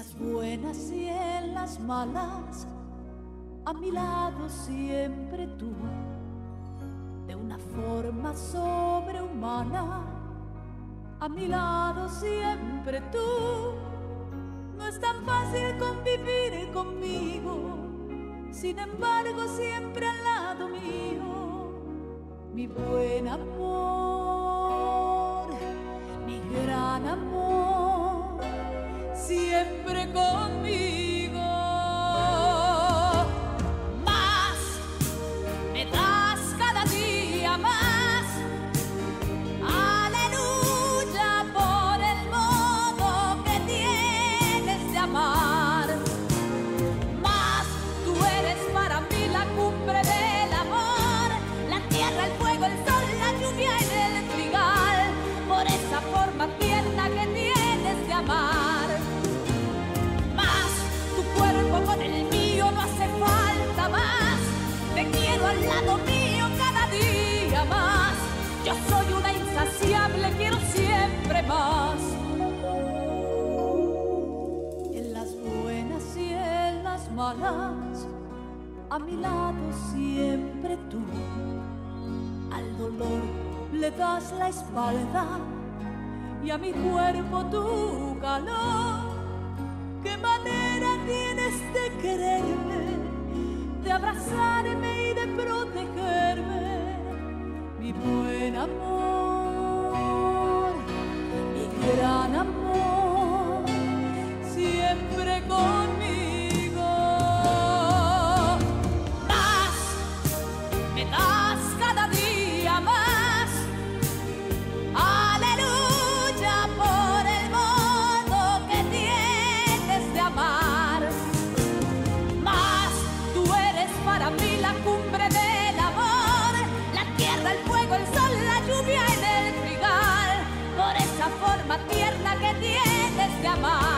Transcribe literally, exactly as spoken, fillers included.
las buenas y en las malas, a mi lado siempre tú, de una forma sobrehumana, a mi lado siempre tú. No es tan fácil convivir conmigo, sin embargo siempre al lado mío, mi buen amor, mi gran amor, siempre conmigo. Más me das cada día más, aleluya, por el modo que tienes de amar. Más tú eres para mí la cumbre del amor, la tierra, el fuego, el sol, la lluvia en el trigal, por esa forma tierna que tienes de amar. Con el mío no hace falta más, te quiero al lado mío cada día más. Yo soy una insaciable, quiero siempre más. En las buenas y en las malas, a mi lado siempre tú. Al dolor le das la espalda y a mi cuerpo tu calor. ¿Qué manera tienes de quererme, de abrazarme y de protegerme, mi buen amor, mi gran amor, siempre conmigo? Más, me das cada día más, aleluya, por el modo que tienes de amar. Más tú eres para mí la cumbre del amor, la tierra, el fuego, el sol, la lluvia en el trigal, por esa forma tierna que tienes de amar.